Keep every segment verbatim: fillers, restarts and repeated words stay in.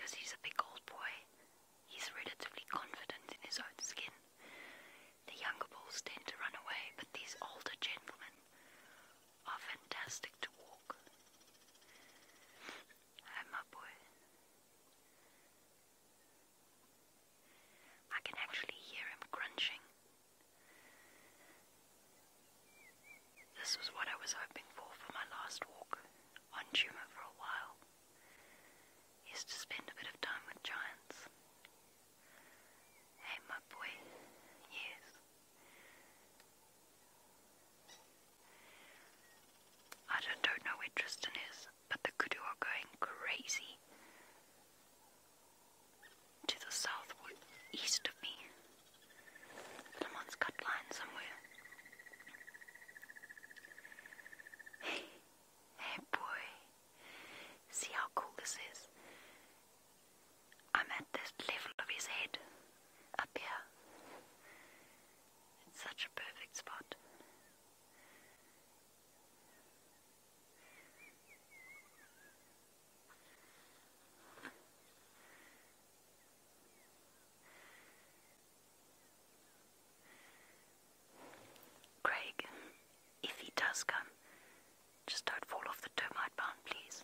because he's a big old boy, he's relatively confident in his own skin. The younger bulls tend to run away, but these older gentlemen are fantastic to walk. Hi, my boy. I can actually hear him crunching. This was what I was hoping for for my last walk on Djuma for a while, is to spend a bit of time with giants. Hey, my boy. Yes. I don't, don't know where Tristan is, but the kudu are going crazy to the southward, east of me. Someone's cut line somewhere. Hey, hey boy. See how cool this is? I'm at this level of his head, up here. It's such a perfect spot. Craig, if he does come, just don't fall off the termite mound, please.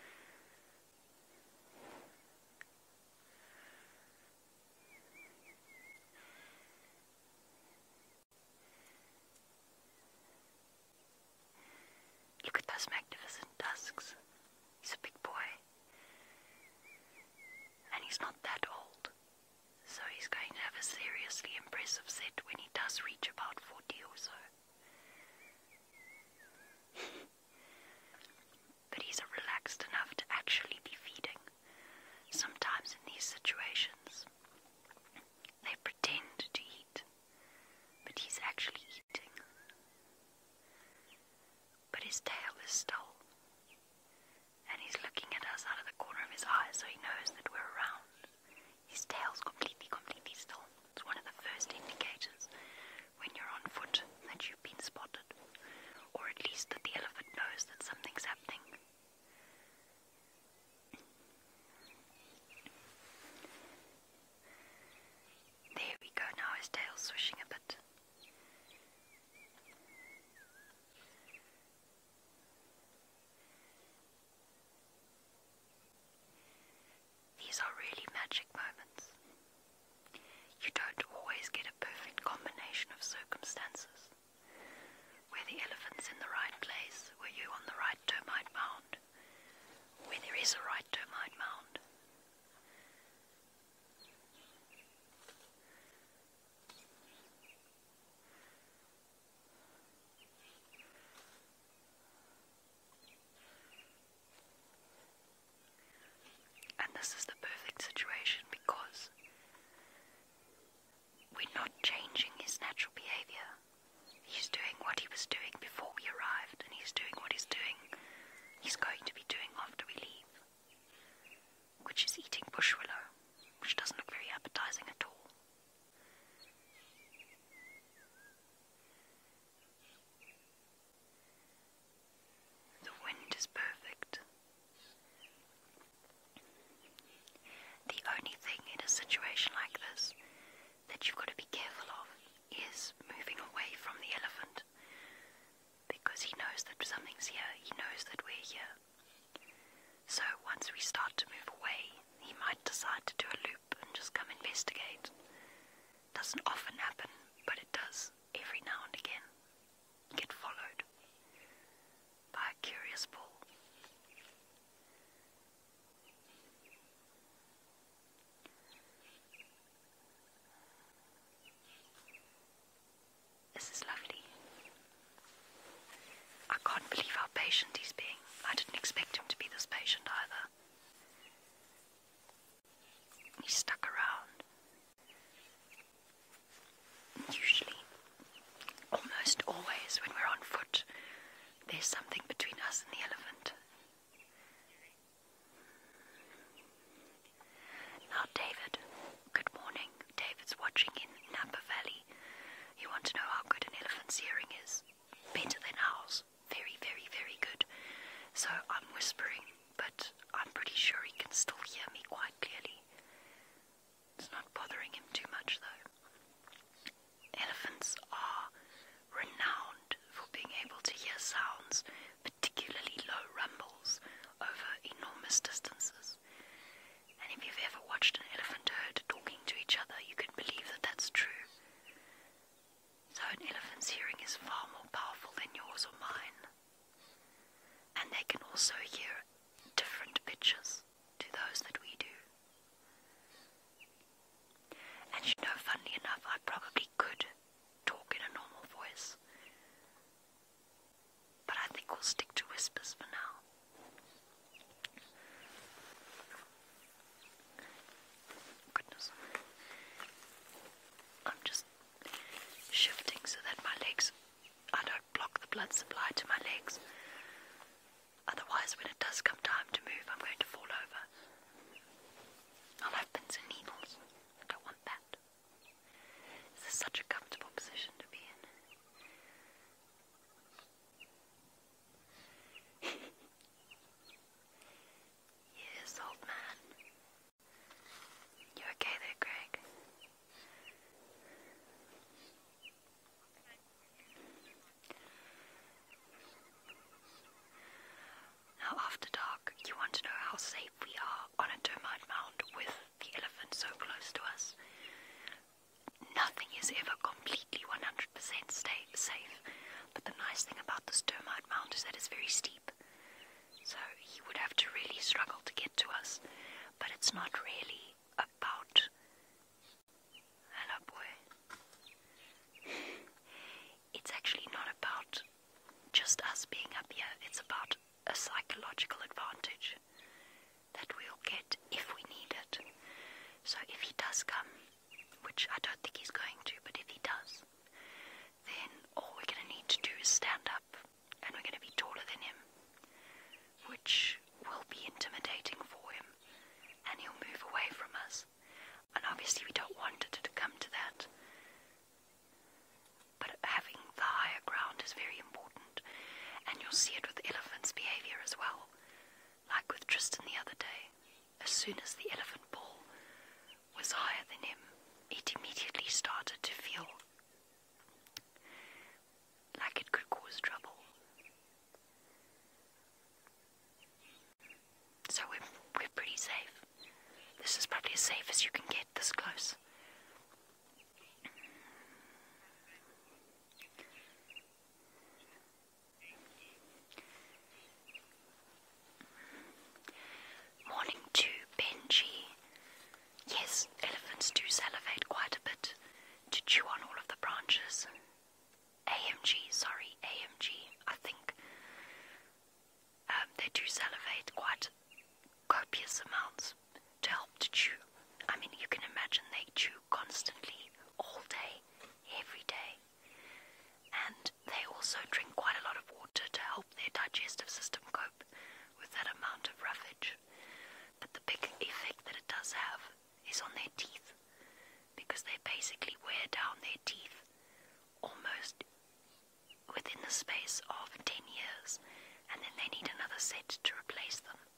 Look at those magnificent tusks. He's a big boy. And he's not that old. So he's going to have a seriously impressive set when he does reach about forty or so. But he's relaxed enough to actually be feeding. Sometimes in these situations, they pretend to eat, but he's actually eating. But his tail is still, and he's looking at us out of the corner of his eye, so he knows that we're around. His tail's completely, completely still. It's one of the first indicators when you're on foot that you've been spotted, or at least that the elephant knows that something's happening. There we go, now his tail's swishing a bit. These are really magic moments. You don't always get a perfect combination of circumstances, where the elephant's in the right place, where you're on the right termite mound, where there is a right termite mound. And this is the perfect situation because we're not changing his natural behavior. He's doing what he was doing before we arrived, and he's doing what he's doing, he's going to be doing after we leave, which is eating bush willow, which doesn't look very appetizing at all. The wind is perfect. The only thing in a situation like this that you've got to be careful of is moving away from the elephant, because he knows that something's here, he knows that we're here. So once we start to move away, he might decide to do a loop and just come investigate. Doesn't often happen, but it does every now and again. You get followed by a curious bull. This is lovely. I can't believe how patient he's being. I didn't expect him to be this patient either. He stuck around. Usually, almost always when we're on foot, there's something between us and the elephant. Now David, good morning. David's watching in Napa Valley. You want to know how good an elephant's hearing is? Better than ours. Very, very, very good. So I'm whispering, but I'm pretty sure he can still hear me quite clearly. It's not bothering him too much though. Elephants are renowned for being able to hear sounds, particularly low rumbles, over enormous distances. And if you've ever watched an elephant herd talking to each other, you can believe that that's true. So an elephant's hearing is far more powerful than yours or mine. And they can also hear different pitches to those that we do. And you know, funnily enough, I probably could talk in a normal voice. But I think we'll stick to whispers for now. Goodness. I'm just shifting so that my legs, I don't block the blood supply to my legs. Otherwise, when it does come time to move, I'm going to fall over. I'll have pins and needles. I don't want that. This is such a comfortable position to be in. Yes, old man. You okay there, Greg? Now, after dark, you want to know how safe we are on a termite mound with the elephant so close to us. Nothing is ever completely one hundred percent stay safe, but the nice thing about this termite mound is that it's very steep. So he would have to really struggle to get to us, but it's not really about... Hello, boy. It's actually not about just us being up here. It's about a psychological advantage that we'll get if we need it. So if he does come, which I don't think he's going to, but if he does, then all we're going to need to do is stand up, and we're going to be taller than him, which will be intimidating for him, and he'll move away from us. And obviously we don't want it to come to that, but having the higher ground is very important, and you'll see it with elephants' behavior as well. Like with Tristan the other day, as soon as the elephant bull was higher than him, it immediately started to feel like it could cause trouble. So we're, we're pretty safe. This is probably as safe as you can get this close. Morning to Benji. Yes, elephants do salivate quite a bit to chew on all of the branches. A M G, sorry, A M G, I think. Um, they do salivate quite copious amounts to help to chew. I mean, you can imagine they chew constantly, all day, every day. And they also drink quite a lot of water to help their digestive system cope with that amount of roughage. But the big effect that it does have is on their teeth, because they basically wear down their teeth almost within the space of ten years, and then they need another set to replace them.